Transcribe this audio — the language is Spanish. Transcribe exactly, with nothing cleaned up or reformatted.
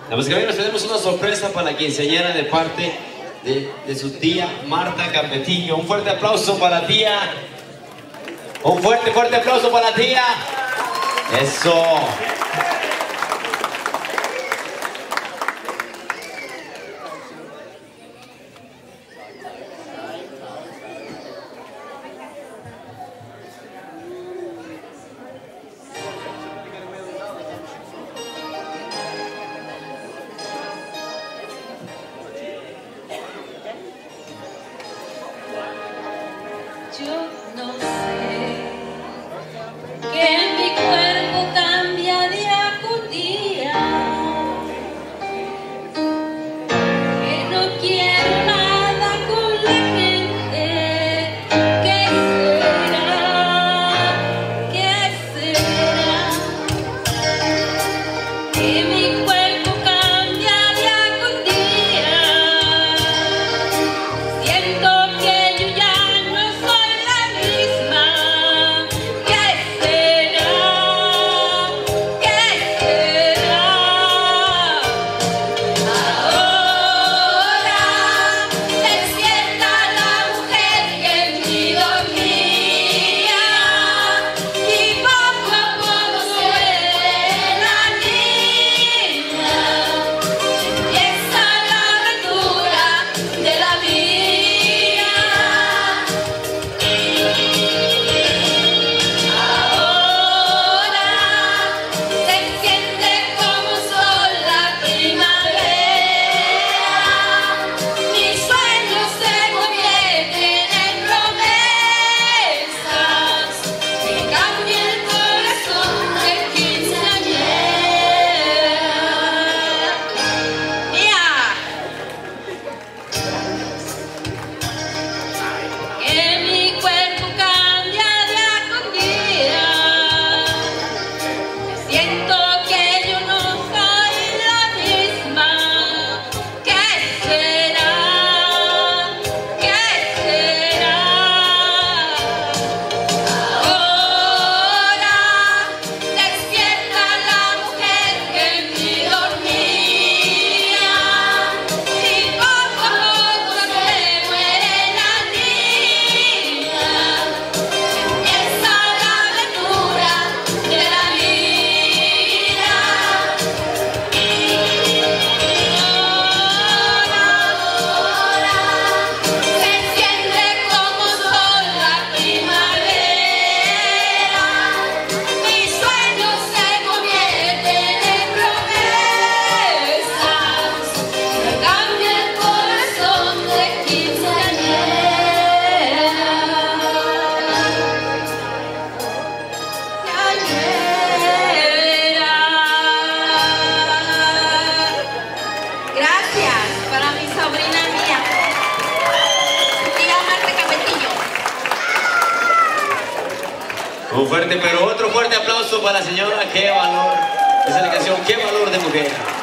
Damas y caballeros, tenemos una sorpresa para la quinceañera de parte de, de su tía Marta Capetillo. Un fuerte aplauso para la tía. Un fuerte, fuerte aplauso para la tía. Eso. Yo no sé que mi cuerpo cambia día con día, que no quiero nada con la gente. ¿Qué será? ¿Qué será? Que mi cuerpo cambia día con día. Siento que yo ya un fuerte, pero otro fuerte aplauso para la señora. ¡Qué valor! Esa es la canción, ¡Qué valor de mujer!